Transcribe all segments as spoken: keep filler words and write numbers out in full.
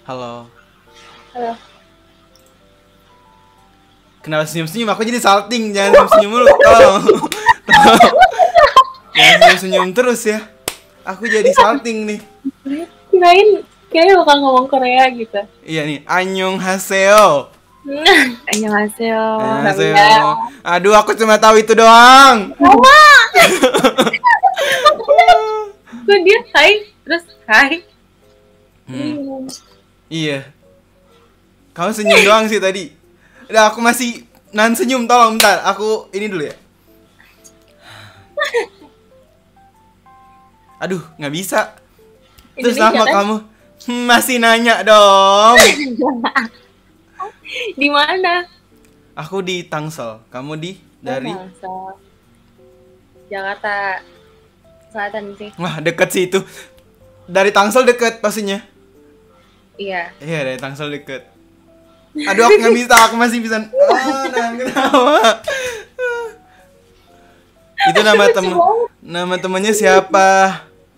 Halo. Halo. Kenapa senyum-senyum? Aku jadi salting. Jangan senyum-senyum mulu. Tolong. Tolong. Jangan senyum-senyum terus ya. Aku jadi salting nih. Kirain kayaknya bakal ngomong Korea gitu. Iya nih, annyeonghaseyo. Annyeonghaseyo. Annyeonghaseyo. Aduh, aku cuma tahu itu doang. Mama. Tuh dia hai, terus hai. Hmm. Iya. Kamu senyum doang sih tadi. Udah, aku masih nahan senyum, tolong bentar. Aku ini dulu ya. Aduh, nggak bisa. Terus Indonesia, nama kan? kamu hmm, masih nanya dong. Di mana? Aku di Tangsel. Kamu di dari? Tangsel. Jakarta Selatan sih. Wah, deket sih itu. Dari Tangsel deket pastinya. Iya. Iya, dari Tangsel deket. Aduh, aku nggak bisa. Aku masih bisa. Ah, nah, kenapa? Itu nama temen. Nama temennya siapa?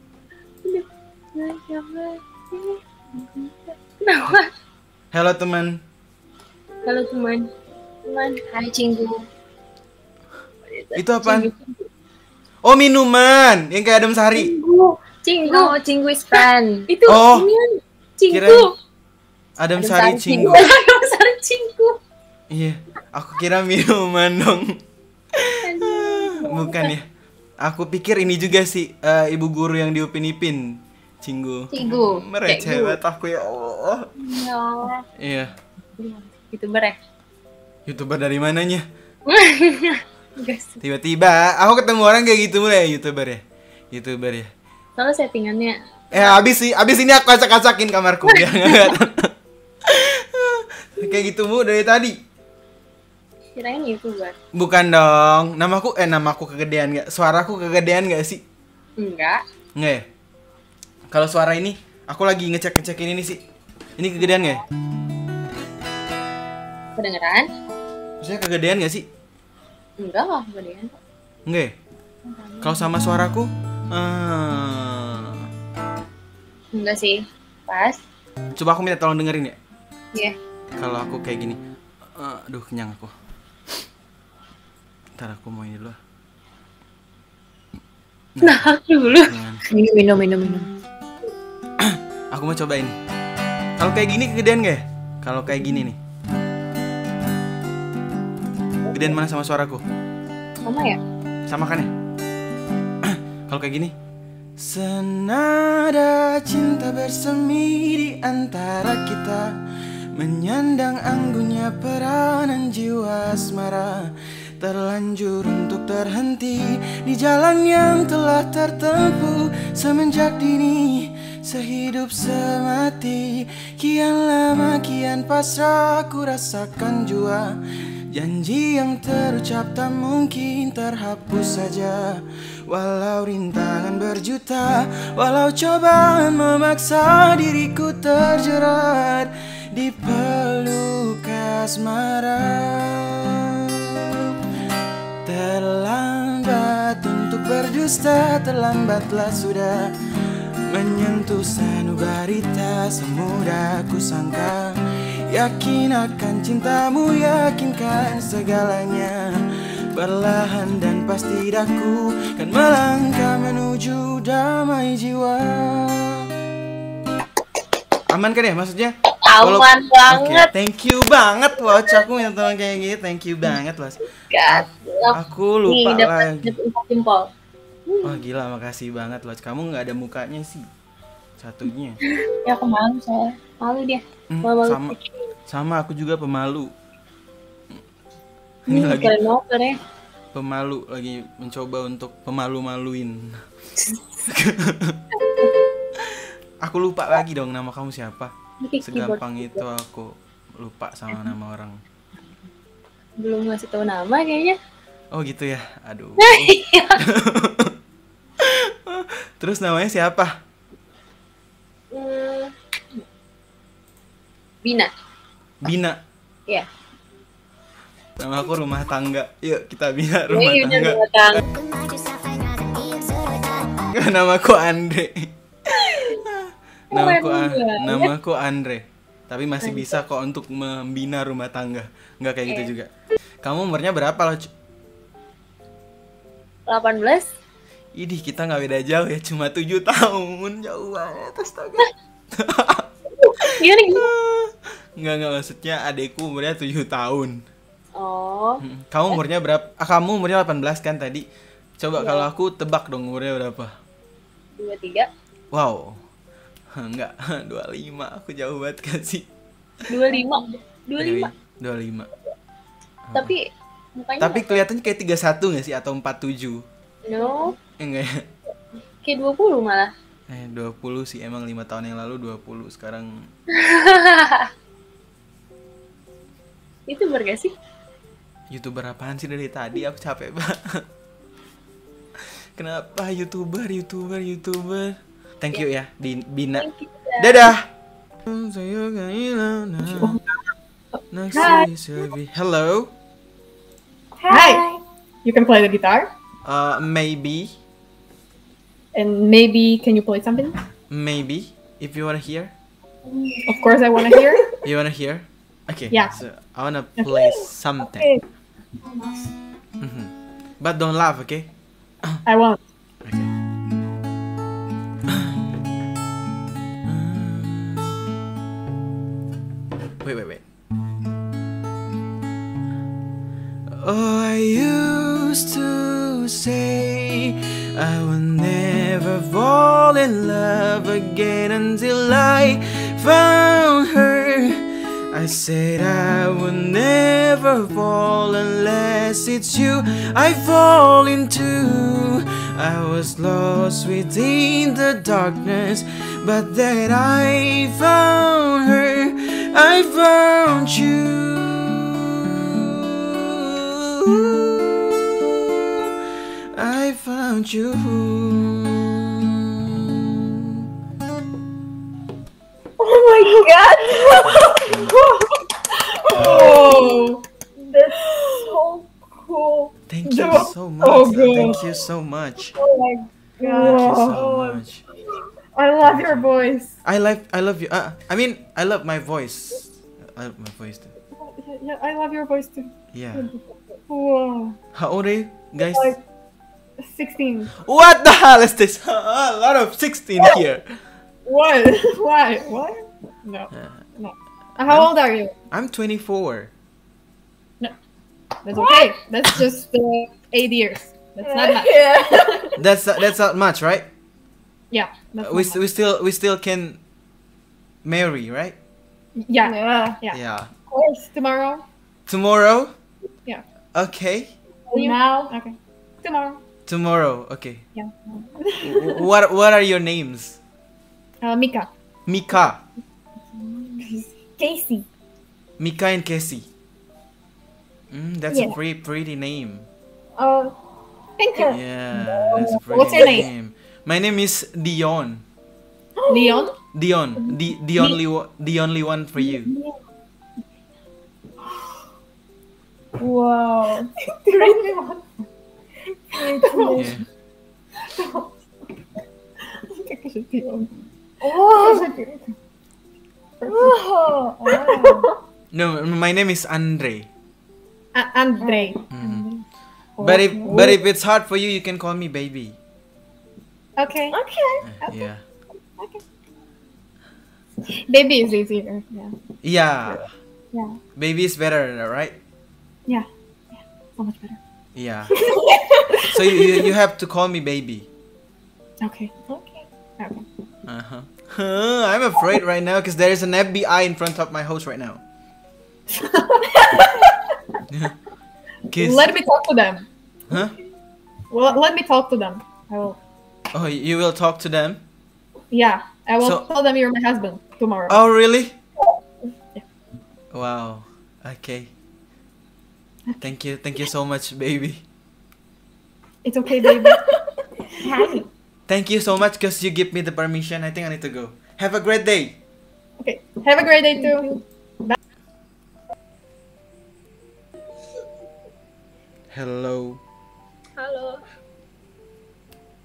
Kenapa? Halo teman. Halo teman. Teman. Hai Cinggu. Itu apaan? Oh, minuman yang kayak adem sari. Cinggu. Cinggu. No, Cinggu is friend. Itu Oh, ini Cinggu. kirain adem sari cinggu. Adem sari Cinggu. Iya, aku kira minuman dong. Bukan ya. Aku pikir ini juga sih uh, ibu guru yang di Upin Ipin. Cinggu. Cinggu. Mereceh banget aku ya Allah. Ya. Iya. YouTuber ya? YouTuber dari mananya? Guys. Tiba-tiba aku ketemu orang kayak gitu mulai YouTuber ya. YouTuber ya. Soalnya settingannya. Eh habis sih, habis ini aku acak-acakin kamarku biar enggak. Kayak gitu mu dari tadi. Kirain YouTuber. Bukan dong. Namaku eh namaku kegedean enggak? Suaraku kegedean enggak sih? Enggak. Enggak ya? Kalau suara ini, aku lagi ngecek-ngecekin ini sih. Ini kegedean nggak ya? Kedengeran? Maksudnya kegedean nggak sih? Enggak lah, kedengeran kok. Enggak ya? Kalau sama suaraku? Uh... Enggak sih, pas. Coba aku minta tolong dengerin ya? Iya. Kalau aku kayak gini. Uh, aduh, kenyang aku. Ntar aku mau ini dulu. Nah, aku dulu. Jangan. Minum, minum, minum, minum. Aku mau cobain. Kalau kayak gini kegedean gak ya? Kalau kayak gini nih. Gedean mana sama suaraku? Sama ya? Sama kan ya? Kalau kayak gini. Senada cinta bersemi di antara kita, menyandang anggunnya peranan jiwa asmara, terlanjur untuk terhenti di jalan yang telah tertempuh semenjak dini. Sehidup semati, kian lama kian pasrah ku rasakan jua. Janji yang terucap tak mungkin terhapus saja. Walau rintangan berjuta, walau cobaan memaksa diriku terjerat di peluk asmara. Terlambat untuk berdusta, terlambatlah sudah menyentuh sanubari, semudah ku sangka. Yakin akan cintamu, yakinkan segalanya. Perlahan dan pasti daku kan melangkah menuju damai jiwa. Aman kan ya maksudnya? Aman Walau... banget. Okay, thank you banget loh. Aku minta tolong kayak gitu. Thank you banget loh. Aku lupa nih, lagi. Jempol. Wah gila, makasih banget loh. Kamu nggak ada mukanya sih. Satunya. Ya aku malu saya. Malu dia. Hmm, Malu. sama, sama aku juga pemalu. Ini Ini lagi keren banget ya. pemalu, lagi mencoba untuk pemalu-maluin. Aku lupa lagi dong nama kamu siapa. Segampang itu aku lupa sama nama orang. Belum ngasih tahu nama kayaknya. Oh gitu ya. Aduh. Terus namanya siapa? Hmm. Bina. Bina. Iya. Nama aku rumah tangga. Yuk kita bina rumah Iya, tangga. rumah tangga. Namaku Andre. Namaku Keren A- banget. namaku Andre. tapi masih bisa kok untuk membina rumah tangga. Nggak kayak gitu Iya. juga. Kamu umurnya berapa loh? Cu? delapan belas. Idih, kita nggak beda jauh ya, cuma tujuh tahun. Jauh banget, astaga. Gimana gimana? Nggak, nggak, maksudnya adekku umurnya tujuh tahun. Oh, Hmm, Kamu umurnya berapa? Ah, kamu umurnya delapan belas kan tadi? Coba Iya. kalau aku tebak dong umurnya berapa? dua puluh tiga. Wow. Enggak, dua puluh lima. Aku jauh banget kan sih. dua puluh lima. dua puluh lima. dua puluh lima. Tapi mukanya Tapi kelihatannya kayak tiga puluh satu nggak sih? Atau empat puluh tujuh? no, Enggak ya? kayak dua puluh malah. Eh, dua puluh sih. Emang lima tahun yang lalu dua puluh. Sekarang Itu bener gak sih? YouTuber apaan sih dari tadi? Aku capek banget. Kenapa YouTuber, YouTuber, YouTuber? Thank you ya, Din- Bina. Thank you. Dadah. Hello. Hi. You can play the guitar, Uh, maybe, and maybe can you play something? maybe. If you wanna hear, Of course, I want to hear. you wanna hear? Okay. Yeah. So I wanna play something. Mhm. But don't laugh, okay? I won't. Okay. Wait, wait, wait. Oh, I used to say I will never fall in love again until I found her. I said I will never fall unless it's you I fall into. I was lost within the darkness, but then I found her. I found you. I found you. Oh my god. Oh, That's so cool. Thank you That was so so much. good. Thank you so much. Oh my Thank you so Wow. much. I love your voice. I love I love you. Uh, I mean, I love my voice. I love my voice too. Yeah, I love your voice too. Yeah. Wow. How old are you guys? Like sixteen. What the hell is this? A lot of sixteen here. What? Why? What? No. Uh, No. How old are you? I'm twenty-four. That's okay. That's just uh, eight years. That's not much. Yeah. That's that's not much, right? Yeah. That's We not st- we still we still can marry, right? much. Yeah. Yeah. Yeah. Yeah. Of course. Tomorrow. Tomorrow? Yeah. Okay. You? Now. Okay. Tomorrow. Tomorrow. Okay. Yeah. W- what what are your names? Uh, Mika. Mika. Casey. Mika and Casey. Mm, that's a Yeah. pretty pretty name. Oh. Thank you. Yeah, that's a pretty What's your name? My name is Dion. Leon. Dion. The the only one the only one for you. Wow. Yeah. Oh. No, my name is Andre. A- Andre. Mhm. But if but if it's hard for you, you can call me baby. Okay. Okay. Yeah. Baby is easier. Yeah. Yeah. Yeah. Baby is better, right? Yeah. Yeah. So much better. Yeah. So you, you you have to call me baby. Okay. Okay. Okay. Uh-huh. Huh, I'm afraid right now because there is an F B I in front of my house right now. Kiss. Let me talk to them. Huh? Well, let me talk to them. I will. Oh, you will talk to them? Yeah. I will So- tell them you're my husband tomorrow. Oh, really? Yeah. Wow. Okay. Thank you. Thank you so much, baby. It's okay, baby. Hi. Thank you so much because you give me the permission. I think I need to go. Have a great day. Okay. Have a great day too. Hello. Halo.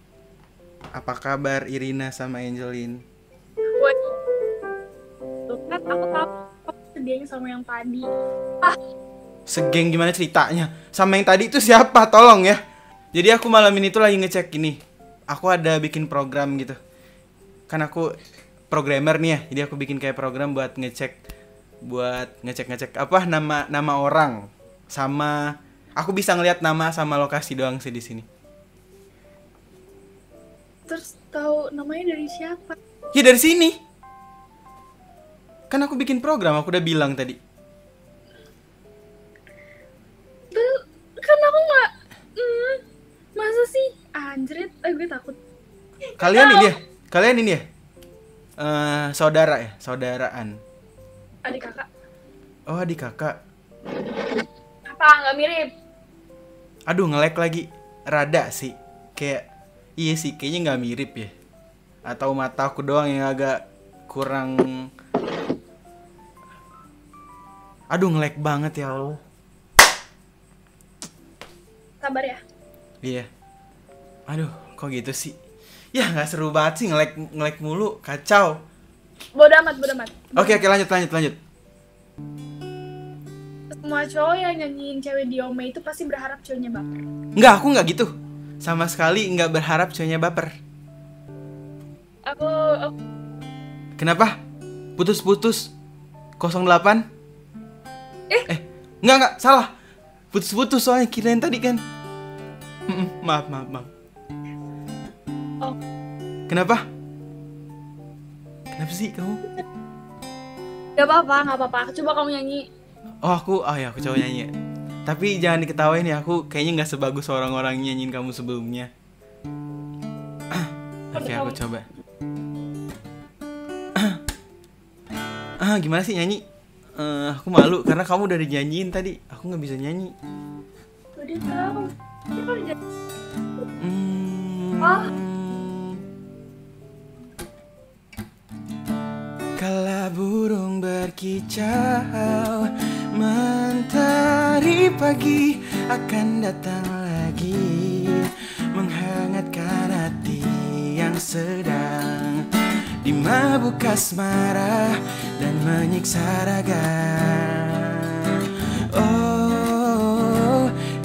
Apa kabar Irina sama Angeline? What? Tuh kan banget. Aku tahu sedih sama yang tadi. Segeng gimana ceritanya? Sama yang tadi itu siapa? Tolong ya. Jadi aku malam ini tuh lagi ngecek ini. Aku ada bikin program gitu. Kan aku programmer nih ya. Jadi aku bikin kayak program buat ngecek buat ngecek-ngecek apa nama nama orang sama aku bisa ngelihat nama sama lokasi doang sih di sini. Terus tahu namanya dari siapa? Ya dari sini. Kan aku bikin program, aku udah bilang tadi. Kan aku nggak, hmm, masa sih anjrit, eh gue takut. Kalian ini ya, kalian ini ya, uh, saudara ya, saudaraan. Adik kakak. Oh adik kakak. Apa nggak mirip? Aduh nge-lag lagi, rada sih, kayak iya sih kayaknya nggak mirip ya. Atau mata aku doang yang agak kurang. Aduh nge-lag banget ya Allah. Sabar ya. Iya. Aduh, kok gitu sih? Ya nggak seru banget sih nge-lag nge-lag mulu, kacau. Bodo amat, bodo amat. Oke oke lanjut lanjut lanjut. Semua cowok yang nyanyiin cewek di Ome itu pasti berharap cowoknya baper. Nggak, aku nggak gitu. Sama sekali nggak berharap cowoknya baper. Aku, aku Kenapa? Putus-putus. nol delapan? Eh? Eh, nggak nggak salah. Putus-putus soalnya kirain tadi kan. Mm-mm, maaf maaf maaf. Oh. Kenapa? Kenapa sih kamu? Gak apa-apa, gak apa-apa. Coba kamu nyanyi. Oh aku, oh ya aku coba nyanyi. Tapi jangan diketawain ya, aku kayaknya nggak sebagus orang-orang nyanyiin kamu sebelumnya. Oke aku coba. Ah gimana sih nyanyi? Uh, aku malu karena kamu udah dinyanyiin tadi. Aku nggak bisa nyanyi. Udah tahu. Dia baru jadi. Hmm. Ah. Kala burung berkicau, mentari pagi akan datang lagi, menghangatkan hati yang sedang dimabuk asmara dan menyiksa raga. Oh,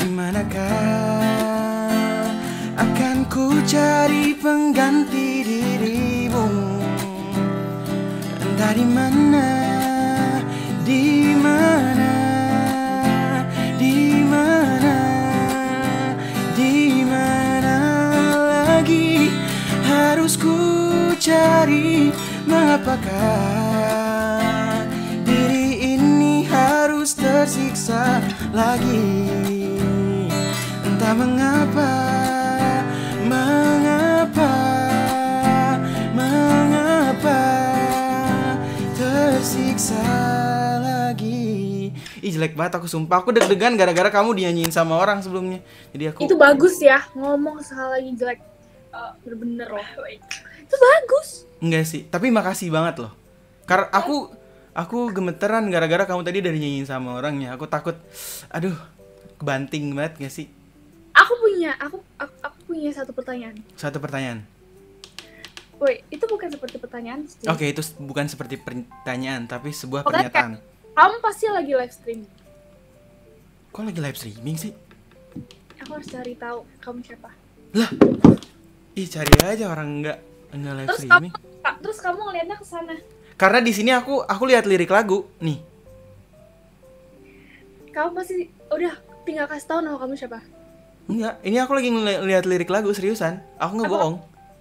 dimanakah akan ku cari pengganti dirimu? Entah di mana, di mana, di mana, di mana lagi harus ku cari. Mengapakah diri ini harus tersiksa lagi? Entah mengapa, mengapa, mengapa tersiksa lagi. Ih jelek banget aku sumpah. Aku deg-degan gara-gara kamu dinyanyiin sama orang sebelumnya. Jadi aku. Itu bagus ya, ngomong sekali lagi jelek. Uh, bener-bener loh. Itu bagus. Enggak sih, tapi makasih banget loh. Karena aku aku gemeteran gara-gara kamu tadi udah dinyanyiin sama orangnya. Aku takut, aduh, kebanting banget gak sih? Aku punya, aku aku, aku punya satu pertanyaan. Satu pertanyaan. Woi, itu bukan seperti pertanyaan sih. Oke, itu bukan seperti pertanyaan, tapi sebuah Oke, pernyataan. Kamu pasti lagi live stream. Kok lagi live streaming sih? Aku harus cari tahu kamu siapa. Lah, ih cari aja orang enggak enggak live Terus streaming. kamu, terus kamu ngeliatnya ke sana. Karena di sini aku aku lihat lirik lagu nih. Kamu pasti udah tinggal kasih tahu nama kamu siapa. Enggak, ini aku lagi ngeliat lirik lagu seriusan. Aku nggak bohong.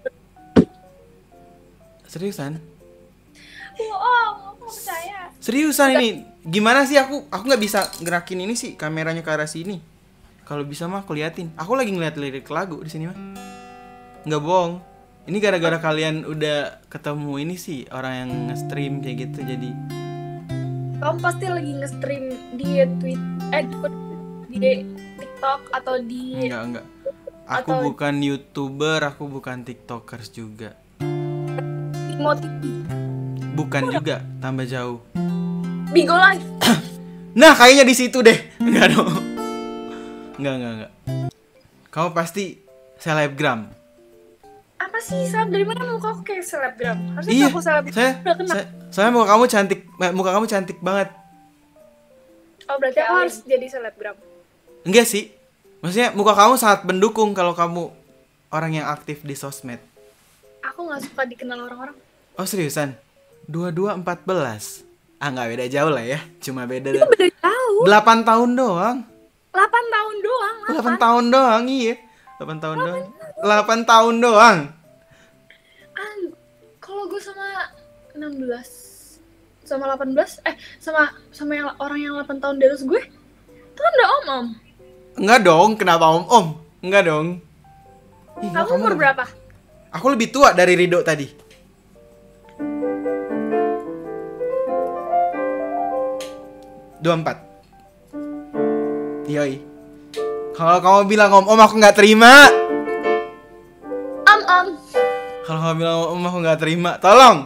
Seriusan. Bohong, aku nggak percaya. Seriusan ini. Gimana sih aku aku nggak bisa gerakin ini sih kameranya ke arah sini. Kalau bisa mah aku liatin. Aku lagi ngeliat lirik lagu di sini mah. Nggak bohong. Ini gara-gara kalian udah ketemu ini sih orang yang nge-stream kayak gitu jadi. Kamu pasti lagi nge-stream di Twitter, eh di TikTok atau di Enggak, enggak. Aku atau bukan YouTuber, aku bukan TikTokers juga. Imo T V. Bukan juga, tambah jauh. Bigo Live. Nah, kayaknya di situ deh. Enggak dong. Enggak, enggak, enggak. Kamu pasti selebgram. Apa sih seleb? Dari mana muka aku kayak selebgram? Harusnya Iya, aku seleb saya, udah kenal. saya, soalnya muka kamu cantik, muka kamu cantik banget. Oh berarti aku harus jadi selebgram. Enggak sih, maksudnya muka kamu sangat mendukung kalau kamu orang yang aktif di sosmed. Aku nggak suka dikenal orang-orang. Oh seriusan? dua dua empat belas. Ah nggak beda jauh lah ya, cuma beda Itu beda jauh. delapan tahun doang. delapan tahun doang. delapan tahun doang, iya. delapan tahun doang. delapan tahun doang. Ah, kalau gue sama enam belas sama delapan belas eh sama sama yang orang yang delapan tahun di atas gue itu kan udah om-om. Enggak dong, kenapa om-om? Enggak dong. Ih, enggak, Kamu umur lebih- berapa? Aku lebih tua dari Rido tadi. dua puluh empat. Yoi. Kalau kamu bilang om-om aku nggak terima. Om-om. Kalau kamu bilang om-om aku nggak terima. Tolong.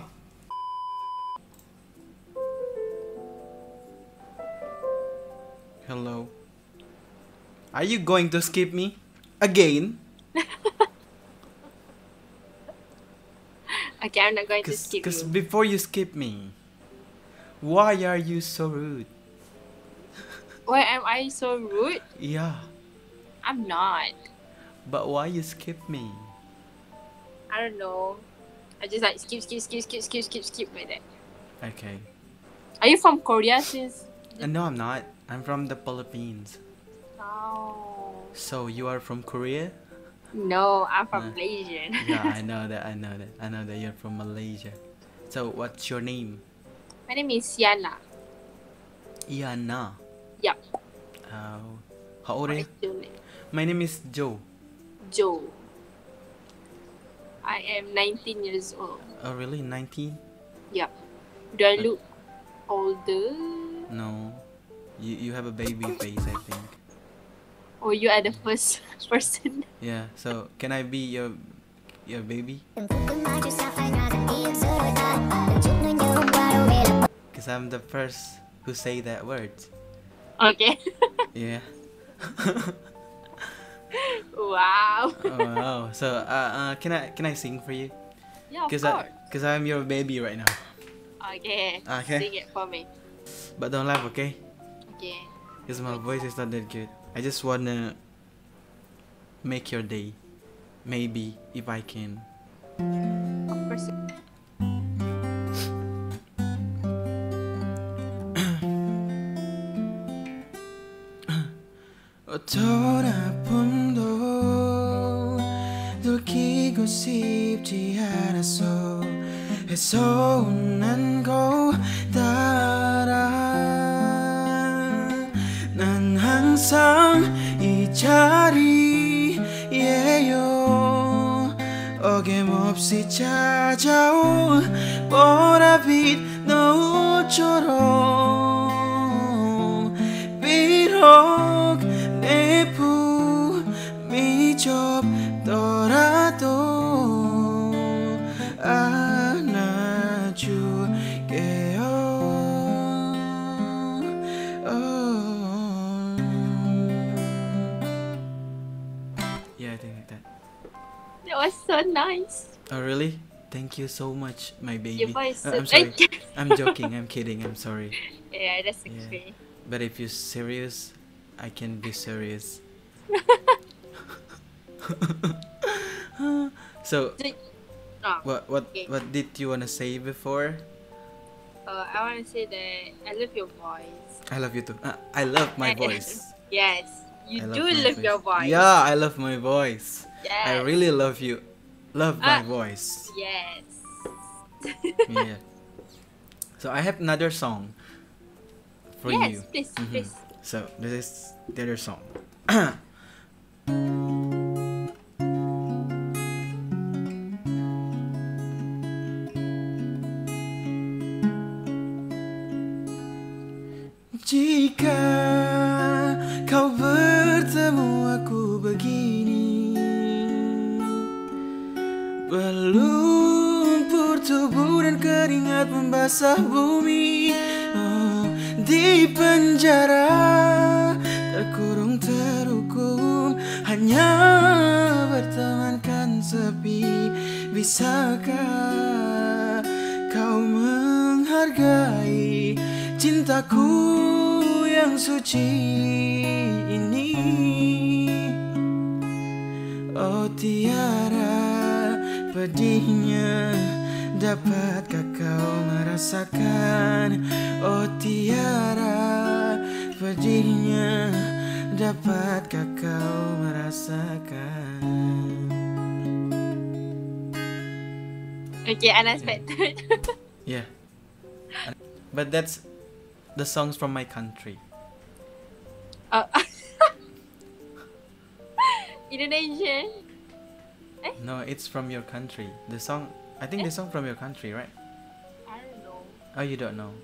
Hello. Are you going to skip me again? Okay, I'm not going to skip Because you. before you skip me, why are you so rude? Why am I so rude? Yeah, I'm not. but why you skip me? I don't know. I just like skip, skip, skip, skip, skip, skip, skip like that. Okay. Are you from Korea since? Uh, no, I'm not. I'm from the Philippines. No. So you are from Korea? No, I'm from Uh, Malaysian. Yeah, I know that. I know that. I know that you're from Malaysia. So what's your name? My name is Siana. Iana. Yup. Oh, how old are you? What's your name? My name is Joe. Joe. I am nineteen years old. Oh, really? nineteen? Yup. Do I look older? No. You you have a baby face, I think. Or you are the first person? Yeah. So can I be your your baby? Cause I'm the first who say that word. Okay. Yeah. Wow. Oh wow. So uh, uh can I can I sing for you? Yeah, of Cause course. I cause I'm your baby right now. Okay. Okay. Sing it for me. But don't laugh, okay? Okay. Cause my voice is not that good. I just wanna make your day. Maybe if I can. Of course. 돌아본도 돌키고 싶지 않았어 해서운한 곳 따라 난 항상 이 자리에요 어김없이 찾아온 보랏빛 노을처럼 비록 내 품이 좁더라도 안아줄게요. Oh. Yeah, I think like that. That was so nice. Oh really? Thank you so much, my baby. Your voice Uh, so I'm sorry. like- I'm joking. I'm kidding. I'm sorry. Yeah, that's Yeah. okay. But if you're serious, I can be serious. So, Oh, what what okay. what did you wanna say before? Uh, I want to say that I love your voice. I love you too. Uh, I love my voice. Yes, you I do my love your voice. Yeah, I love my voice. Yes. I really love you. Love my Ah. voice. Yes. Yeah. So I have another song for yes, you. please, Mhm. please. So this is the other song. Jika kau bertemu aku begini, berlumpur tubuh dan keringat membasah bumi. Oh, di penjara terkurung terhukum, hanya bertemankan sepi. bisakah kau menghargai cintaku yang suci ini? Oh tiara pedihnya, dapatkah kau merasakan? Oh tiara pedihnya, dapatkah kau merasakan? Okay, unexpected. Yeah. But that's the songs from my country. Oh. Indonesian. No, it's from your country. The song, I think the song from your country, right? I don't know. Oh, you don't know.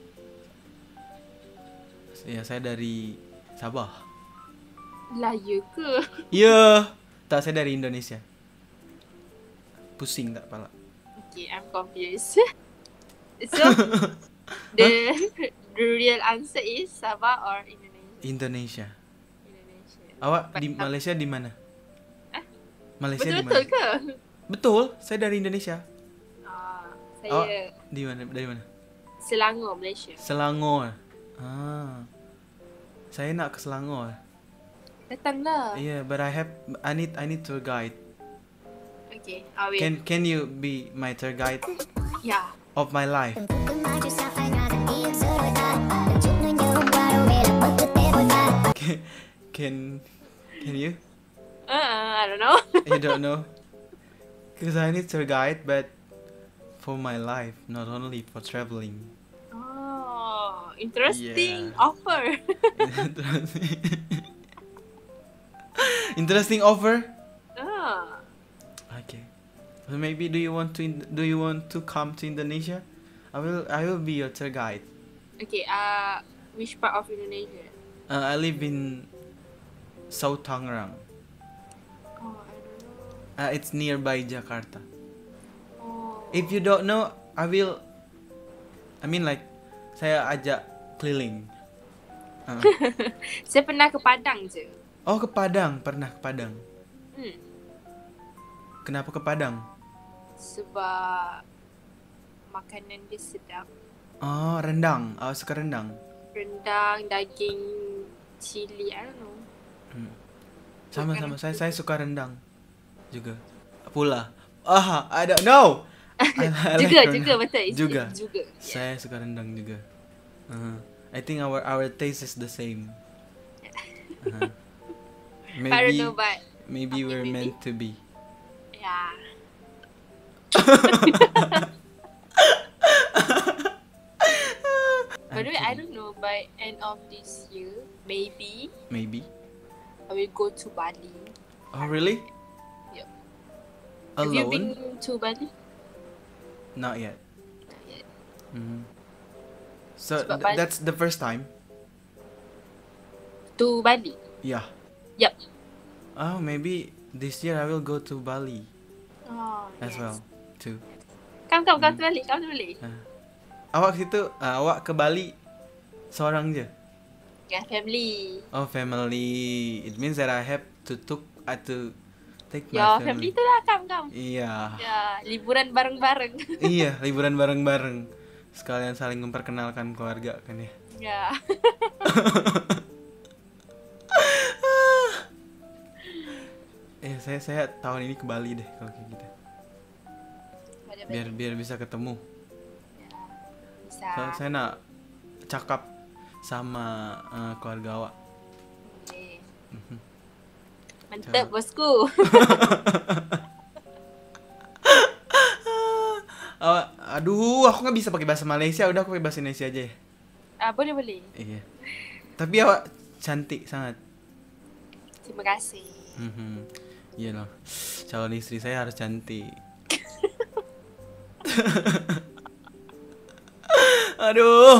Ya, saya dari Sabah. Lah, ya ke? Ya, tak, saya dari Indonesia. Pusing tak pala? Okay, I'm confused. So, the the real answer is Sabah or Indonesia? Indonesia. Indonesia. Awak But, di um, Malaysia di mana? Eh? Malaysia di Betul-betul mana? ke? Betul, saya dari Indonesia. Ah, Awak saya di mana? Dari mana? Selangor, Malaysia. Selangor. Ah. Saya nak ke Selangor. Datanglah. Yeah, but I have I need I need tour guide. Okay, I will. Can can you be my tour guide Yeah. of my life? Can can, can you? Uh, I don't know. You don't know? Because I need tour guide, but for my life, not only for traveling. Oh, interesting Yeah. offer. Interesting. Interesting offer. Ah, Okay. So maybe do you want to in- do you want to come to Indonesia? I will I will be your tour guide. okay. Uh, which part of Indonesia? Uh, I live in South Tangerang. Oh, I don't know. Uh, it's nearby Jakarta. Oh. If you don't know, I will. I mean like, saya ajak keliling. Uh. Saya pernah ke Padang je. Oh ke Padang, pernah ke Padang. Hmm. Kenapa ke Padang? Sebab makanan dia sedap. Oh rendang, oh suka rendang. Rendang, daging, cili, I don't know. Hmm. Sama sama saya saya suka rendang juga. Pula. Ah, I don't know. I, I like juga, rendang. juga betul. It's- Juga. it's juga. Yeah. Saya suka rendang juga. Uh, I think our our taste is the same. Uh, I don't maybe know, but maybe okay, we're maybe. meant to be. yeah. By the way, I don't know, by end of this year, maybe Maybe. I will go to Bali. Oh really? Yep. Have you been Alone? to Bali? Not yet. Not yet. Mhm. So Sebab th- Bali- that's the first time. To Bali? Yeah. Yep. Oh maybe this year I will go to Bali Oh, as yes. well too. Come, come, come to Bali, come to Bali. Uh, awak ke situ? Uh, awak ke Bali seorang je? Yeah, family. Oh family. It means that I have to took I to take my Your family. family tu lah, come, come. Iya. Ya, liburan bareng-bareng. Iya, liburan bareng-bareng. Sekalian saling memperkenalkan keluarga kan ya. Ya. Eh, saya saya tahun ini ke Bali deh kalau kayak gitu. Pada Biar biar bisa ketemu. Ya, bisa. So, saya nak cakap sama uh, keluarga awak. Okay. Mhm. Mantap, bosku. Awak, aduh, aku nggak bisa pakai bahasa Malaysia. Udah aku pakai bahasa Indonesia aja ya. Ah, boleh, boleh. Iya. Tapi awak cantik sangat. Terima kasih. Mhm. Iya loh. Calon istri saya harus cantik. Aduh.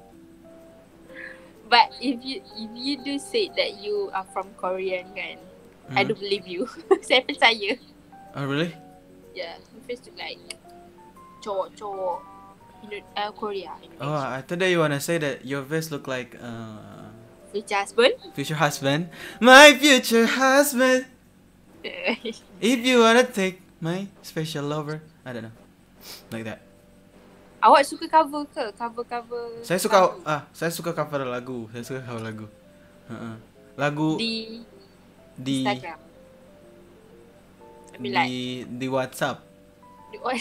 But if you if you do say that you are from Korean kan, I Hmm. do believe you. Saya percaya. Oh really? Yeah, you face to like cowok-cowok Indo- uh, Korea. Oh, I thought that you wanna say that your face look like uh, Future husband. future husband. My future husband. If you wanna take my special lover. I don't know. Like that. Awak suka cover ke? Cover-cover. Saya suka lagu ah, saya suka cover lagu. Saya suka cover lagu. Heeh. Lagu di di Instagram. I mean, di like, di WhatsApp. di what?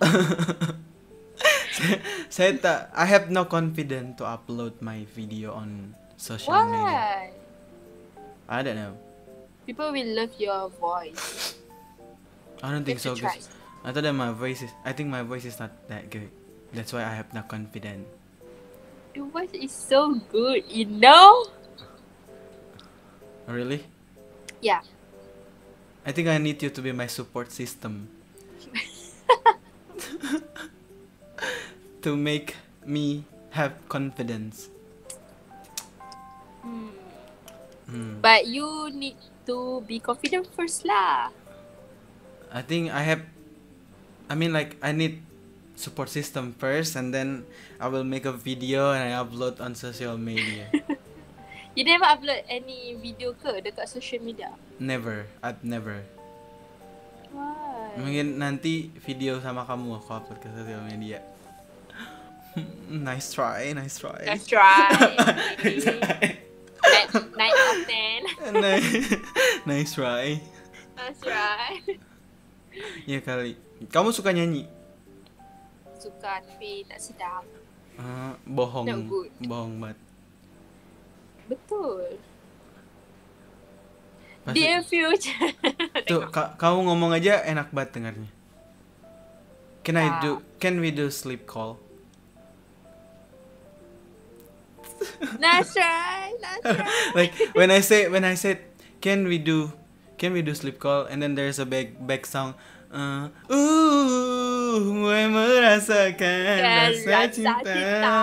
Saya tak I have no confidence to upload my video on social media. Why? I don't know. People will love your voice. I don't think You so. have to try. 'Cause I thought that my voice is I think my voice is not that good. That's why I have no confidence. Your voice is so good, you know? Really? Yeah. I think I need you to be my support system. To make me have confidence. Hmm. Hmm. But you need to be confident first lah. I think I have I mean like I need support system first and then I will make a video and I upload on social media. You never upload any video ke dekat social media? Never, I've never. Why? Mungkin nanti video sama kamu aku upload ke sosial media. Nice try, nice try. Let's try. Nice Maybe. try. Nine, nine out of ten. Nice, nice try. Let's try. Ya kali. Kamu suka nyanyi? Suka tapi tak sedap. Uh, bohong, Not good. bohong banget. Betul. Pasti- Dear future. Tuh, ka- kamu ngomong aja enak banget dengarnya. Can I Ya. do? Can we do sleep call? Let's try. Let's try. Like when I say when I said can we do can we do sleep call and then there's a back back song. Uh, uh, gue merasakan Kan, rasa rasa cinta. cinta.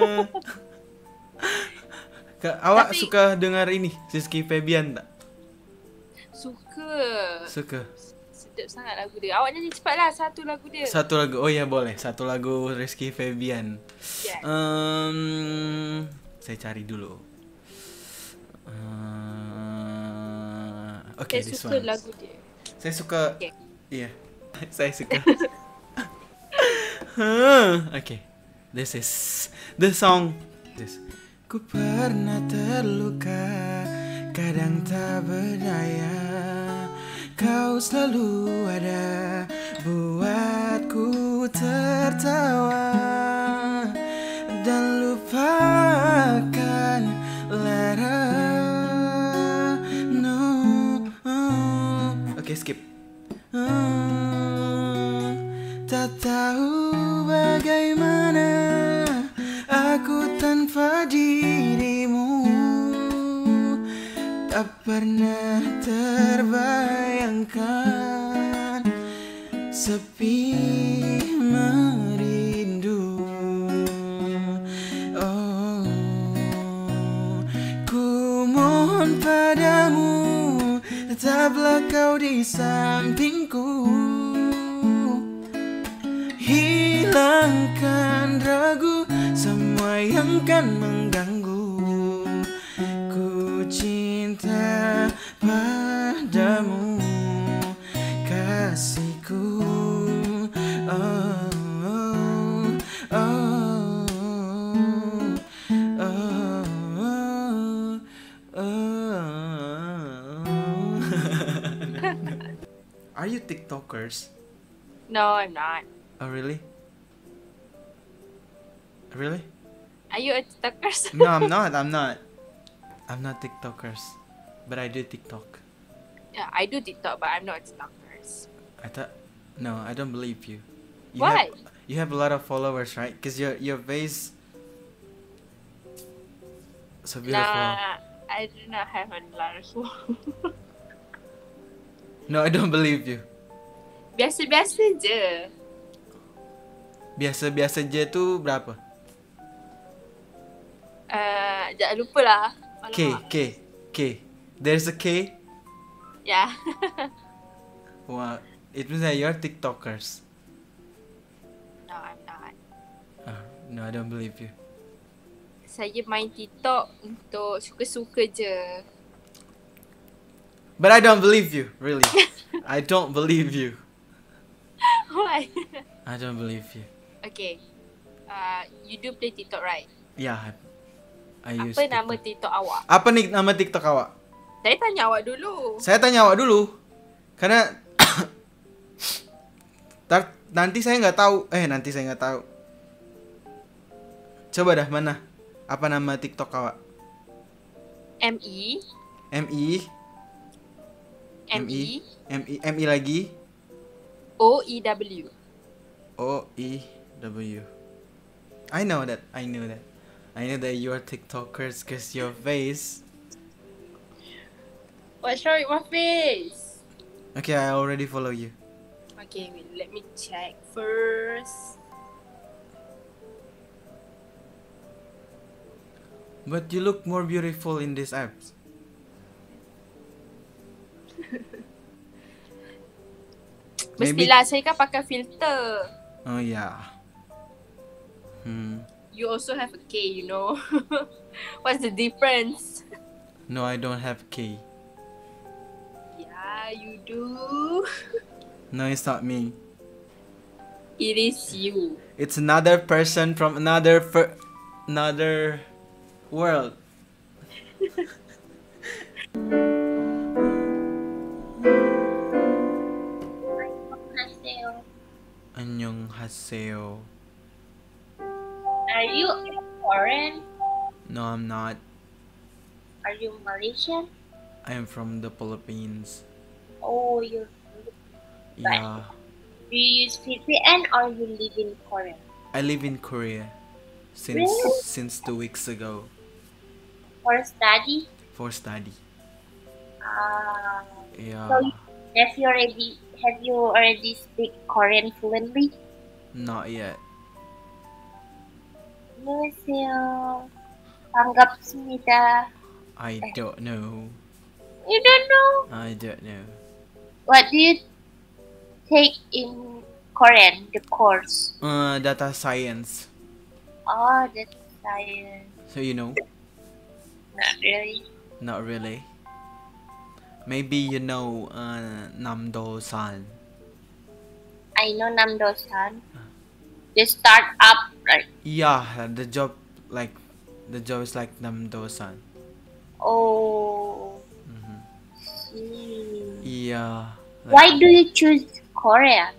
Kak, awak Tapi- suka dengar ini Rizky Febian tak? Suka. Suka. Sedap sangat lagu dia. Awak nyanyi cepatlah satu lagu dia. Satu lagu. Oh ya boleh. Satu lagu Rizky Febian. Yes. Um, saya cari dulu. Uh, Oke, Saya this suka one. lagu dia. Saya suka. Okay. Iya, saya suka. Huh, Oke, this is the song. This. Ku pernah terluka, kadang tak berdaya. Kau selalu ada, buatku tertawa dan lupakan lara. No. Oke, skip. Hmm, tak tahu bagaimana aku tanpa dirimu. Tak pernah terbayangkan sepi merindu. Oh, ku mohon padamu, tetaplah kau di sampingku. Hilangkan ragu semua yang kan mengganggu. Ku cinta padamu, kasihku. Oh, oh, oh, oh, oh, oh. Are you TikTokers? No, I'm not. Oh really? Really? Are you a TikToker? No, I'm not. I'm not. I'm not TikTokers, but I do TikTok. Yeah, I do TikTok, but I'm not a TikToker. I thought. No, I don't believe you. You Why? Have, you have a lot of followers, right? Cause your your face so beautiful. Nah, I do not have a lot of followers. No, I don't believe you. Biasa-biasa je. Biasa-biasa je tu berapa? Uh, jangan lupa lah. K, K, K. There's a K. Yeah. Wow, it means that you're TikTokers. No, I'm not. Oh, no, I don't believe you. Saya main TikTok untuk suka-suka je. But I don't believe you, really. I don't believe you. Why? I don't believe you. Okay. Uh, you do play TikTok, right? Yeah, I use Apa nama TikTok. TikTok awak? Apa nih nama TikTok awak? Saya tanya awak dulu. Saya tanya awak dulu. Karena tar- nanti saya nggak tahu. Eh, nanti saya nggak tahu. Coba dah, mana? Apa nama TikTok awak? M E M I M E M I M I lagi O E W. O E W. I know that. I know that. I know that you are TikTokers cause your face. What's wrong with my face? Okay, I already follow you. Okay, wait, let me check first. But you look more beautiful in these apps. Maybe. Mestilah saya kan pakai filter. Oh yeah. Hmm. You also have a K, you know. What's the difference? No, I don't have K. Yeah, you do. No, it's not me. It is you. It's another person from another fir- another world. Annyeonghaseyo. Are you foreign? No, I'm not. Are you Malaysian? I am from the Philippines. Oh, you Yeah. do you use V P N or you live in Korea? I live in Korea since Really? since two weeks ago For study? for study. Uh, Yeah. So have you already have you already speak Korean fluently? Not yet. 안녕하세요. 반갑습니다. I don't know. You don't know? I don't know. What do you take in Korean, the course? Uh, data science. Oh, that's science. So you know? Not really. Not really. Maybe you know uh, Namdo-san. I know Namdo-san. The startup, right? Yeah, the job like the job is like Namdo-san. Oh, Mhm. see. Yeah. like- Why do you choose Korean?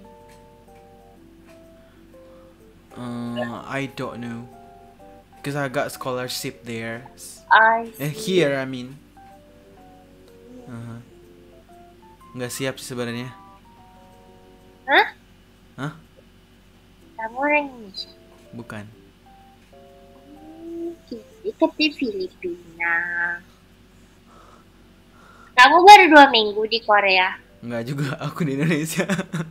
Uh, I don't know. Cause I got scholarship there. I Eh, see. here I mean. Uh-huh. Nggak siap sih sebenarnya. Hah? Hah? Kamu orang Indonesia? Bukan. Hmm, Kita di Filipina. Kamu baru dua minggu di Korea. Nggak juga, aku di Indonesia.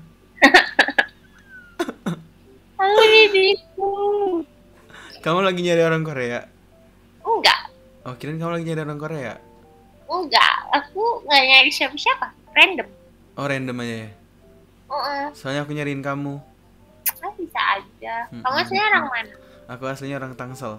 Kamu di situ. Kamu lagi nyari orang Korea? Enggak, Oh, kirain kamu lagi nyari orang Korea. enggak. Aku nggak nyari siapa-siapa. Random. Oh, random aja ya. Uh-uh. Soalnya aku nyariin kamu. Ah, bisa aja. Mm-mm. Kamu aslinya orang mana? Aku aslinya orang Tangsel.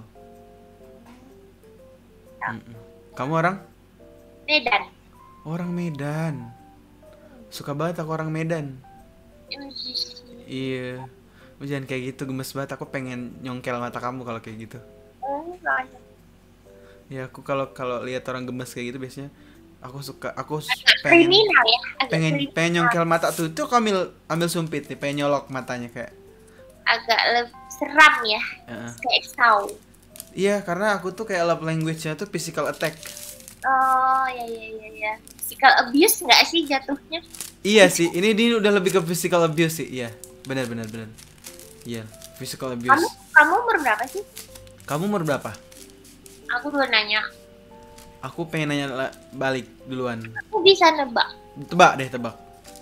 Ya. Mm-mm. Kamu orang? Medan. Orang Medan. Suka banget aku orang Medan. M C C. Iya. Lu jangan kayak gitu, gemes banget. Aku pengen nyongkel mata kamu kalau kayak gitu. Oh, nggak ada. Ya aku kalau kalau lihat orang gemes kayak gitu biasanya aku suka aku s- pengen Kriminal ya? Agak pengen kriminal. pengen nyongkel mata tuh. Tuh aku ambil ambil sumpit nih, pengen nyolok matanya kayak. Agak lebih seram ya. Heeh. Kayak saw. Iya, karena aku tuh kayak love language-nya tuh physical attack. Oh, ya ya ya ya. Physical abuse nggak sih jatuhnya? Iya sih, ini dia udah lebih ke physical abuse sih. Iya, benar benar benar. Iya, physical Kamu abuse. kamu umur berapa sih? Kamu umur berapa? Aku dulu nanya. Aku pengen nanya la- balik duluan. Aku bisa nebak. Tebak deh, tebak.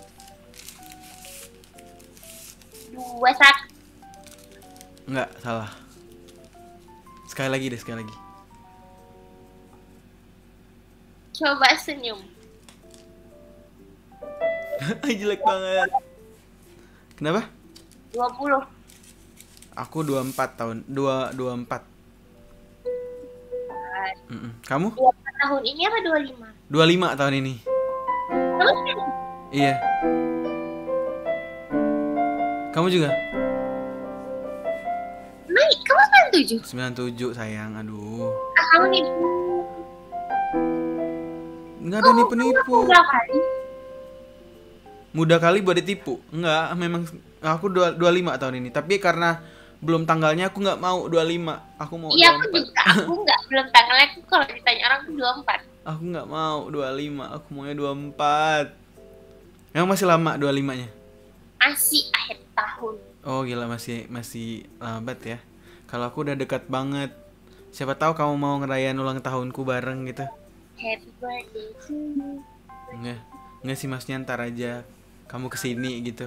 Dua satu. Enggak, salah. Sekali lagi deh, sekali lagi. Coba senyum. Jelek banget. Kenapa? Dua puluh. Aku dua puluh empat tahun. dua dua empat. Mm-mm. Kamu? Dua tahun ini apa dua lima? dua puluh lima tahun ini. Kamu kan? Iya. Kamu juga? Naik, kamu sembilan tujuh. sembilan tujuh sayang, aduh. Ah, kamu nih. Nggak ada nipu-nipu. Berapa kali? Mudah kali buat ditipu. Enggak, memang aku dua puluh lima tahun ini. Tapi karena belum tanggalnya aku nggak mau dua puluh lima. Aku mau Iya, dua aku puluh empat. juga. Aku nggak belum tanggalnya. Aku kalau ditanya orang tuh dua puluh empat. Aku nggak mau dua puluh lima. Aku maunya dua puluh empat. Yang masih lama dua puluh lima-nya. Masih akhir tahun. Oh gila, masih masih lambat ya. Kalau aku udah dekat banget. Siapa tahu kamu mau ngerayain ulang tahunku bareng gitu. Happy birthday to you. Enggak. Enggak sih Masnya, ntar aja kamu kesini gitu.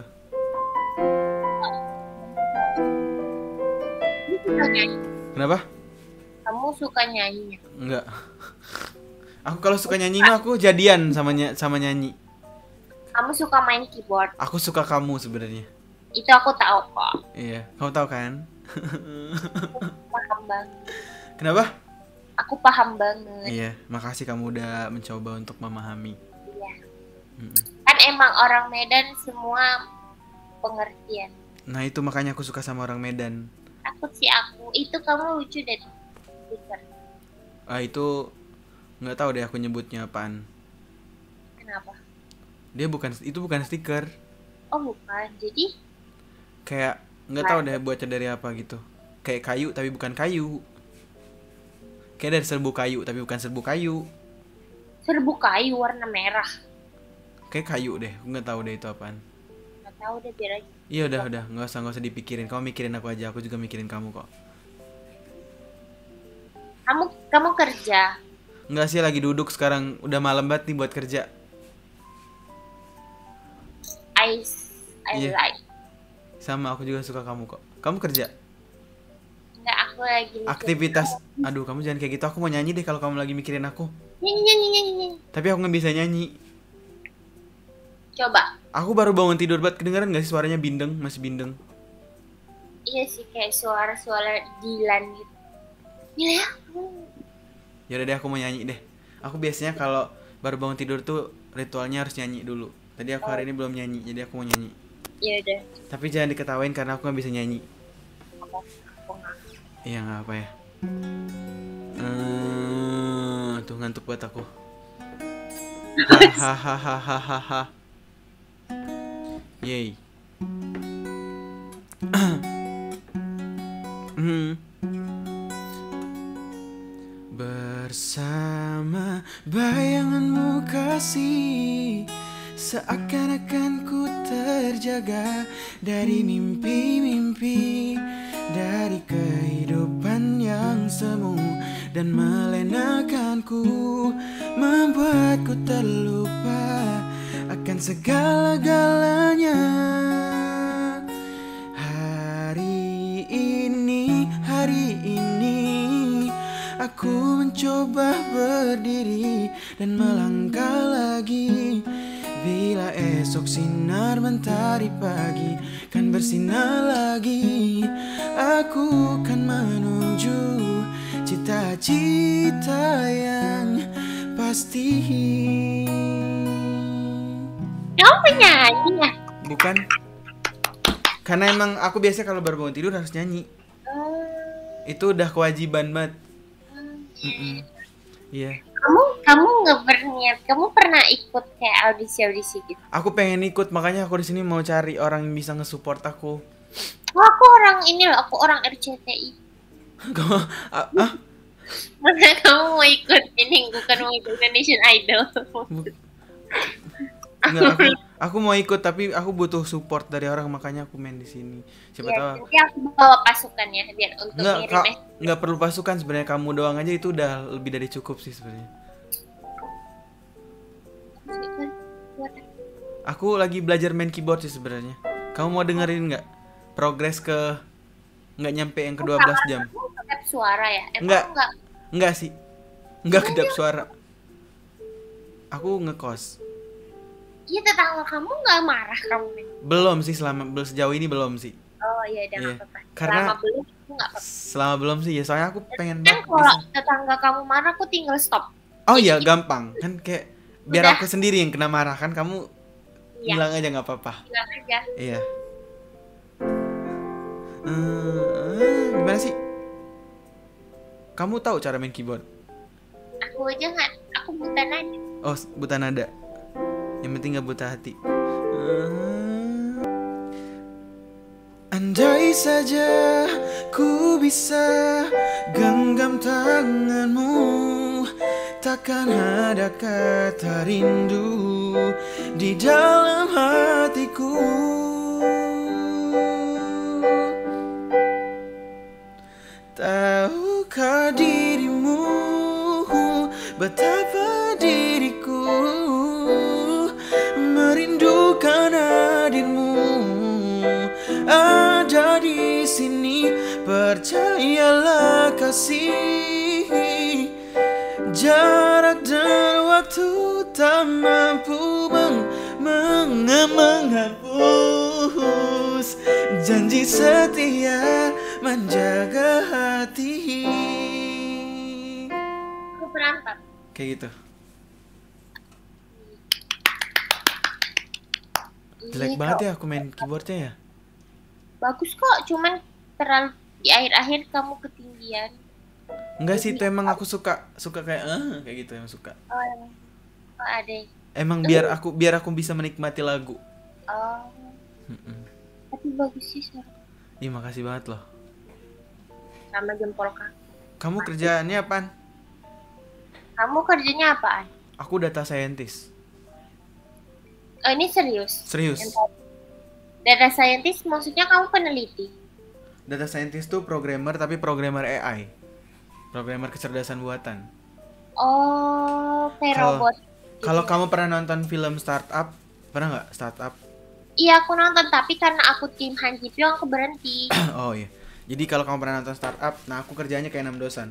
Kamu suka nyanyi? Kenapa? Kamu suka nyanyi? Enggak. Aku kalau suka nyanyi mah aku jadian sama ny- sama nyanyi. Kamu suka main keyboard? Aku suka kamu sebenarnya. Itu aku tahu kok. Iya, kamu tahu kan? Paham banget. Kenapa? Aku paham banget. Iya, makasih kamu udah mencoba untuk memahami. Iya. Mm-mm. Kan emang orang Medan semua pengertian. Nah itu makanya aku suka sama orang Medan. Aku sih aku. Itu kamu lucu deh. Stiker. Ah itu nggak tahu deh aku nyebutnya apaan. Kenapa? Dia bukan, itu bukan stiker. Oh bukan. Jadi Kayak nggak tahu deh buatnya dari apa gitu. Kayak kayu tapi bukan kayu. Kayak dari serbu kayu tapi bukan serbu kayu. serbu kayu warna merah. Kayak kayu deh, aku nggak tahu deh itu apaan. Nggak tahu deh, biar aja. Iya udah udah, nggak usah nggak usah dipikirin. Kamu mikirin aku aja, aku juga mikirin kamu kok. Kamu kamu kerja. Nggak sih, lagi duduk sekarang, udah malam banget nih buat kerja. I I Iya. like. Sama aku juga suka kamu kok. Kamu kerja? Enggak, aku lagi mikir. Aktivitas. Aduh, kamu jangan kayak gitu. Aku mau nyanyi deh kalau kamu lagi mikirin aku. Nyanyi nyanyi nyanyi nyanyi. Tapi aku nggak bisa nyanyi. Coba. Aku baru bangun tidur banget, kedengeran gak sih suaranya bindeng, masih bindeng. Iya sih, kayak suara-suara Dilan gitu. Gila ya? Ya udah deh, aku mau nyanyi deh. Aku biasanya kalau baru bangun tidur tuh ritualnya harus nyanyi dulu. Tadi aku hari ini belum nyanyi, jadi aku mau nyanyi. Iya udah. Tapi jangan diketawain karena aku nggak bisa nyanyi. Apa? Aku nggak. Iya nggak apa ya. Eh, tuh ngantuk buat aku. Hahaha. Yay. Hmm. Bersama bayanganmu kasih, seakan-akan ku terjaga dari mimpi-mimpi, dari kehidupan yang semu dan melenakanku, membuatku terlupa akan segala-galanya. Hari ini, hari ini aku mencoba berdiri dan melangkah lagi. Bila esok sinar mentari pagi kan bersinar lagi, aku kan menuju cita-cita yang pasti. Kamu penyanyi ya? Bukan. Karena emang aku biasa kalau baru bangun tidur harus nyanyi. Itu udah kewajiban banget. Mm-mm. Iya. Kamu kamu nggak berniat? Kamu pernah ikut kayak audisi-audisi gitu? Aku pengen ikut, makanya aku di sini mau cari orang yang bisa nge-support aku. Oh, aku orang ini loh, aku orang R C T I. Kamu ah, ah? Masa kamu mau ikut ini, bukan mau ikut Indonesian Idol? Enggak, aku, aku mau ikut tapi aku butuh support dari orang, makanya aku main di sini. Siapa Ya, tahu. nanti aku bawa pasukannya biar untuk Enggak, ngirim Kak, eh. enggak perlu pasukan sebenarnya, kamu doang aja itu udah lebih dari cukup sih sebenarnya. Aku lagi belajar main keyboard sih sebenarnya. Kamu mau dengerin nggak? Progres ke nggak nyampe yang ke dua belas jam. Kamu kedap suara ya? Emang Enggak. enggak? Enggak sih. Enggak kedap suara. Aku ngekos. Iya, tetangga kamu nggak marah kamu nih? Belum sih, selama belum sejauh ini belum sih. Oh iya, udah Iya. nggak apa-apa. Karena- Selama belum, aku nggak apa-apa. Selama belum sih ya, soalnya aku pengen Kan banget kalau bisa. tetangga kamu marah, aku tinggal stop. Oh iya, gampang. Kan kayak biar Udah. aku sendiri yang kena marah kan, kamu Iya. bilang aja nggak apa-apa. Bilang aja. Iya. Eh, gimana sih? Kamu tahu cara main keyboard? Aku aja nggak, aku buta nada. Oh, buta nada. Yang penting nggak buta hati. Eh, andai saja ku bisa genggam tanganmu, takkan ada kata rindu di dalam hatiku. Tahukah dirimu betapa diriku merindukan hadirmu ada di sini. Percayalah kasih, jarak dan waktu tak mampu meng meng menghapus janji setia menjaga hati. Aku berantem. Kayak gitu. Jelek Ih, banget kok ya aku main keyboardnya ya. bagus kok, cuman terlalu di akhir-akhir kamu ketinggian. Enggak sih, itu emang aku suka suka kayak eh kayak gitu yang suka. Oh, emang. Oh ada. Emang biar aku biar aku bisa menikmati lagu. Oh, Mm-mm. tapi bagus sih suara. Ih, makasih banget loh. Sama jempol kaki. Kamu kerjaannya apaan? Kamu kerjanya apaan? Aku data scientist. Oh ini serius? Serius. Data scientist maksudnya kamu peneliti? Data scientist tuh programmer tapi programmer A I. Programmer kecerdasan buatan. Oh, kayak Kalau- robot. Kalau gitu. kamu pernah nonton film Startup, pernah nggak Startup? Iya aku nonton, tapi karena aku tim Han Ji Pyong aku berhenti. Oh iya. Jadi kalau kamu pernah nonton Startup, nah aku kerjanya kayak enam dosan.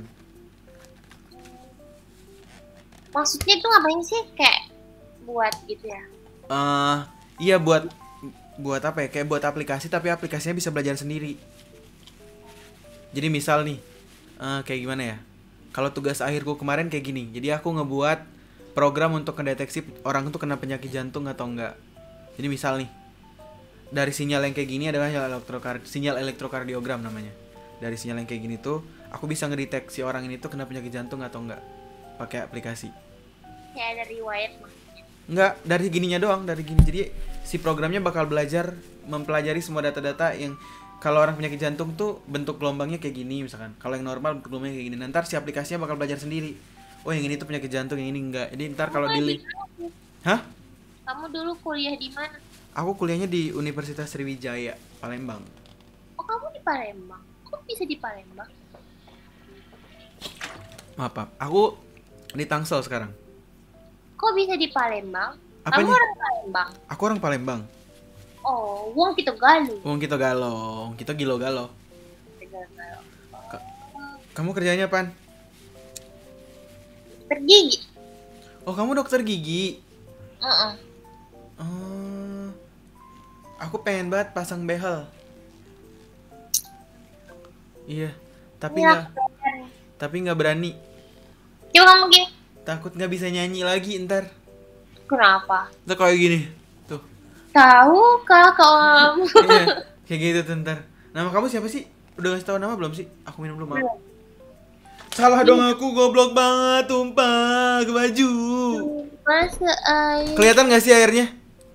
Maksudnya itu ngapain sih? Kayak buat gitu ya? Eh, iya buat buat apa ya? Kayak buat aplikasi tapi aplikasinya bisa belajar sendiri. Jadi misal nih, eh, kayak gimana ya? Kalau tugas akhirku kemarin kayak gini. Jadi aku ngebuat program untuk mendeteksi orang itu kena penyakit jantung atau enggak. Jadi misal nih, dari sinyal yang kayak gini adalah sinyal, elektrokar- sinyal elektrokardiogram namanya. Dari sinyal yang kayak gini tuh, aku bisa ngedeteksi orang ini tuh kena penyakit jantung atau enggak pakai aplikasi. Kayak ada riwayat mah. Enggak, dari gininya doang, dari gini. Jadi si programnya bakal belajar mempelajari semua data-data yang kalau orang penyakit jantung tuh bentuk gelombangnya kayak gini misalkan. Kalau yang normal bentuk gelombangnya kayak gini. Nanti si aplikasinya bakal belajar sendiri. Oh, yang ini tuh penyakit jantung, yang ini enggak. Jadi ntar kalau Kamu di di mana? Hah? Kamu dulu kuliah di mana? Aku kuliahnya di Universitas Sriwijaya, Palembang. Oh kamu di Palembang? Kok bisa di Palembang? Maaf, Pak. Aku di Tangsel sekarang. Kok bisa di Palembang? Apanya? Kamu orang Palembang? Aku orang Palembang. Oh, wong kita galuh. Wong kita galo, wong kita gilo galo. Kamu kerjanya apaan? Pergi. Oh, kamu dokter gigi. Heeh. Oh, aku pengen banget pasang behel. Iya, tapi nggak, tapi nggak berani. Coba kamu gini. Takut nggak bisa nyanyi lagi ntar. Kenapa? Ntar kayak gini, tuh. Tahukah kamu? Iya, kayak gitu tuh ntar. Nama kamu siapa sih? Udah ngasih tahu nama belum sih? Aku minum dulu, maaf. Salah dong aku, goblok banget, tumpah ke baju. Masa air? Kelihatan nggak sih airnya?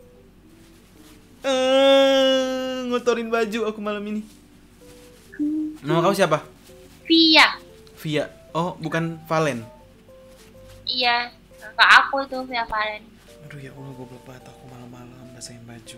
Eh, ngotorin baju aku malam ini. Nama kamu siapa? Via. Via. Oh, bukan Valen. Iya. Kakak aku itu Via Valen. Aduh ya Allah, goblok banget aku malam-malam basahin baju.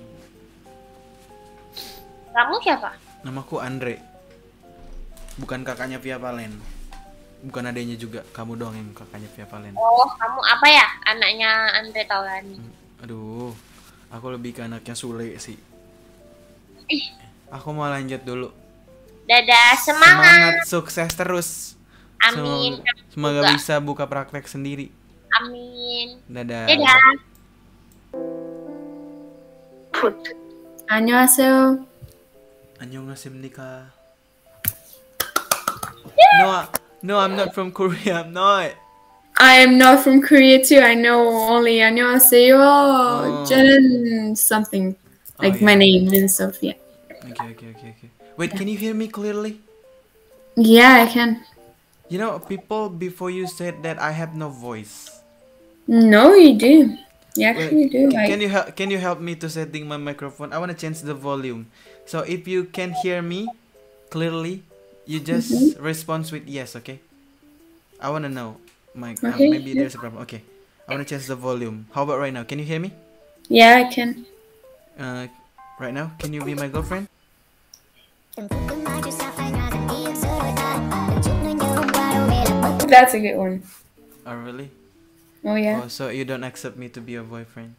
Kamu siapa? Namaku Andre. Bukan kakaknya Via Valen. Bukan adanya juga. Kamu doang yang kakaknya Via Valen. Oh, kamu apa ya? Anaknya Andre Taulani. Aduh, aku lebih ke anaknya Sule sih. Ih, Aku mau lanjut dulu. dadah, semangat. Semangat, sukses terus. Amin. Semoga, semoga Juga. bisa buka praktek sendiri. Amin. Dadah. Dadah. 안녕하세요. Annyeonghaseyo nikah. No, I- no, I'm not from Korea. I'm not. I am not from Korea too. I know only 안녕하세요. Oh. Jen something Oh, like yeah. my name is Sophia. Okay, okay, okay, okay. Wait, can you hear me clearly? Yeah, I can. You know, people before you said that I have no voice. No, you do. You actually Wait, do. c- I, can you help? Can you help me to setting my microphone? I wanna change the volume. So if you can hear me clearly, you just Mm-hmm. respond with yes. Okay. I wanna know. My uh, Okay, maybe yeah. there's a problem. Okay. I wanna change the volume. How about right now? Can you hear me? yeah, I can. Uh, right now, can you be my girlfriend? That's a good one. Oh really? Oh yeah. Oh, so you don't accept me to be your boyfriend?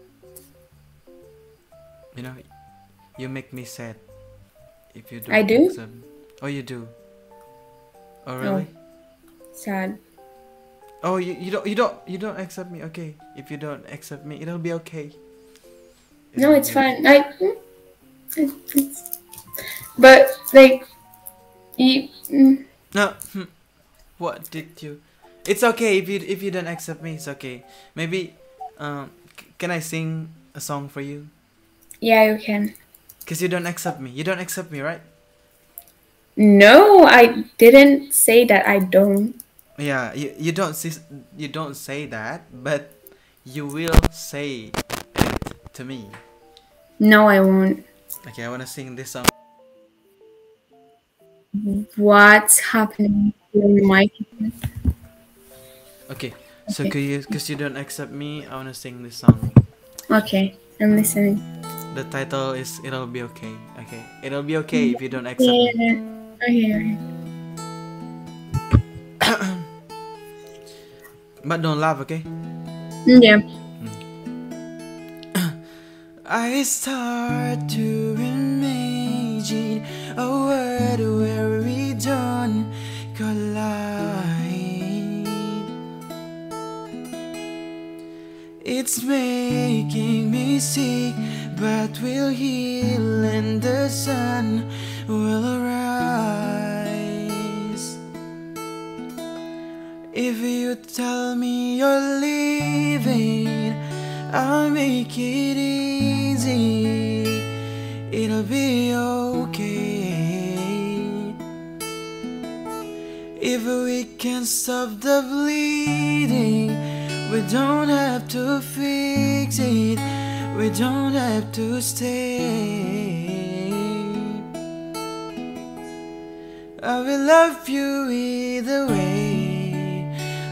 You know, you make me sad if you don't I do? accept. Oh, you do. Oh really? Sad. Oh, you, you don't you don't you don't accept me. Okay, if you don't accept me, it'll be okay. No, It'll it's be fine. I. It's, it's, but like, you. Mm, No. hmm, What did you? It's okay if you if you don't accept me. It's okay. Maybe, um, c- can I sing a song for you? yeah, you can. Cause you don't accept me. You don't accept me, right? No, I didn't say that. I don't. Yeah. You you don't see you don't say that, but you will say it to me. No, I won't. Okay, I wanna sing this song. What's happening to your mic? Okay. So Okay. cause you cause you don't accept me, I wanna sing this song. Okay, I'm listening. The title is "It'll Be Okay." Okay, it'll be okay if you don't accept me. Yeah. Okay, okay. But don't laugh, okay? Yeah. I start to imagine a world where we don't collide. It's making me sick, but we'll heal and the sun will rise. If you tell me you're leaving, I'll make it easy. It'll be okay. If we can stop the bleeding, we don't have to fix it. We don't have to stay. I will love you either way.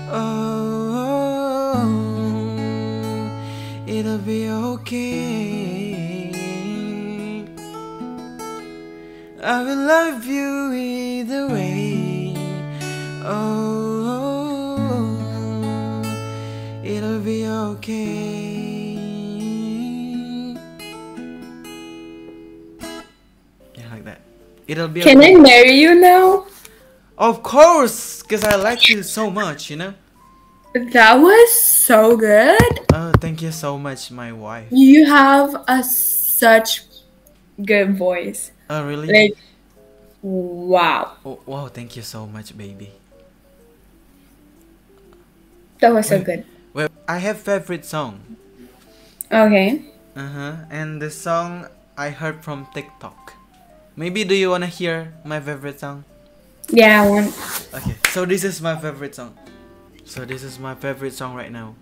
Oh, it'll be okay. I will love you either way. Oh, it'll be okay. Yeah, like that. It'll be Can okay. I marry you now? Of course, because I like you so much, you know? That was so good. Oh, thank you so much, my wife. You have a such good voice. Oh, really? Like, wow. Oh, wow, thank you so much, baby. That was so Wait. good. Well, I have favorite song. Okay. Uh-huh. And the song I heard from TikTok. Maybe do you wanna hear my favorite song? Yeah, I want. Okay, so this is my favorite song. So this is my favorite song right now.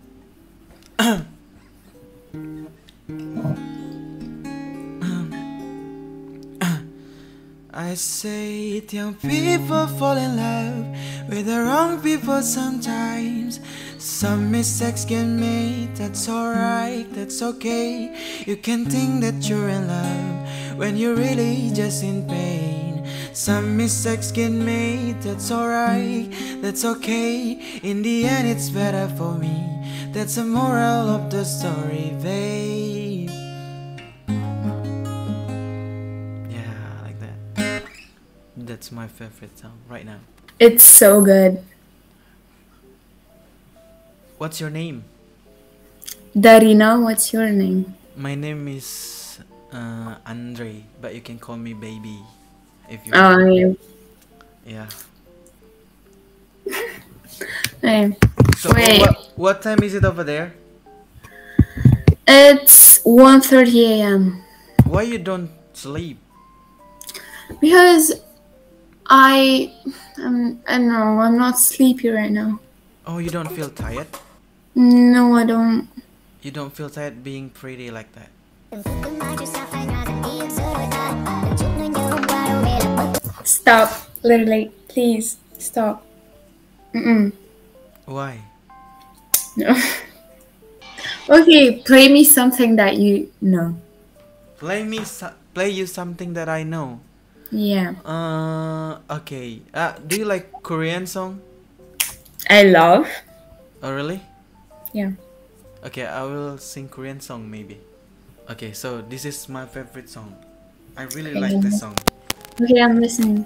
I say it, young people fall in love with the wrong people sometimes. Some mistakes get made, that's alright, that's okay. You can think that you're in love when you're really just in pain. Some mistakes get made, that's alright, that's okay. In the end it's better for me. That's the moral of the story, babe. Yeah, like that. That's my favorite song right now. It's so good. What's your name? Darina, what's your name? My name is uh, Andre, but you can call me baby if you Oh, want. yeah. Yeah. Hey. So Wait. what what time is it over there? It's one thirty a m Why you don't sleep? Because I, um, I don't know, I'm not sleepy right now. Oh, you don't feel tired? No, I don't. You don't feel tired being pretty like that? Stop, literally, please stop. Mm-mm. Why? No. Okay, play me something that you know. Play me, so- play you something that I know. Yeah, Uh, okay. Uh, do you like Korean song? I love. Oh, really? Yeah. Okay, I will sing Korean song maybe. Okay, so this is my favorite song. I really Okay. like this song. Okay, I'm listening.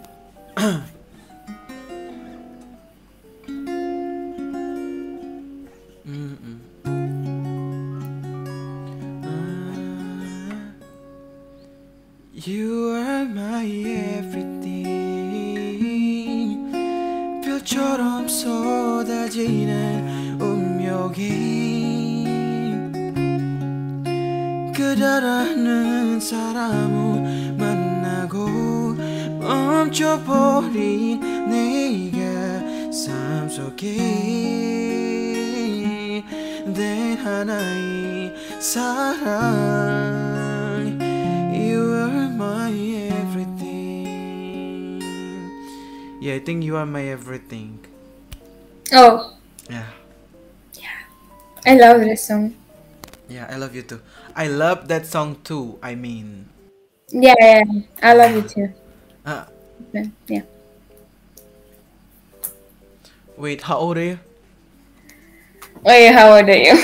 Mm-mm. Uh, you are my everything. 별처럼 쏟아지는 운명이 그대라는 사람을 만나고 멈춰버린 내가 삶 속에 내 하나의 사랑. You are my everything. Yeah, I think you are my everything. Oh, Yeah. I love this song. Yeah, I love you too. I love that song too. I mean, Yeah, yeah, I love you too. uh, Yeah, yeah. wait, how old are you? Wait, how old are you?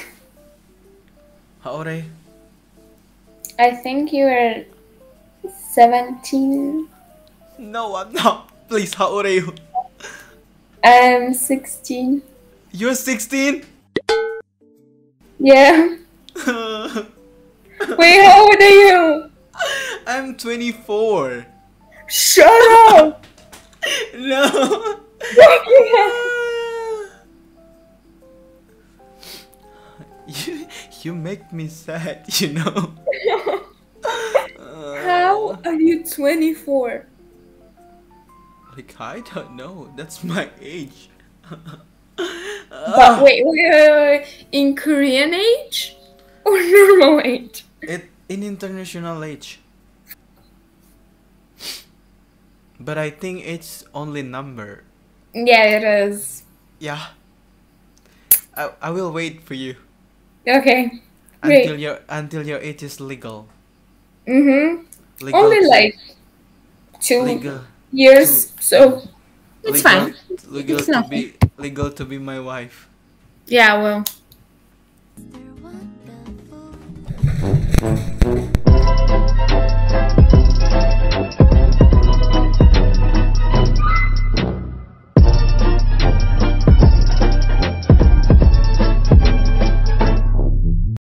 How old are you? I think you were seventeen. No, I'm not. Please, how old are you? I'm sixteen. You're sixteen? Yeah. Wait, how old are you? I'm twenty-four. Shut up! No. you, you make me sad, you know. How are you twenty-four? Like, I don't know. That's my age. But wait, wait, wait, wait. In Korean age or normal age? It in international age. But I think it's only number. Yeah, it is. Yeah. I, I will wait for you Okay. until Wait. your until your age is legal. Mm-hmm. Legal Only to- like two legal years, so it's legal, fine. legal It's to nothing. be legal to be my wife. Yeah, well,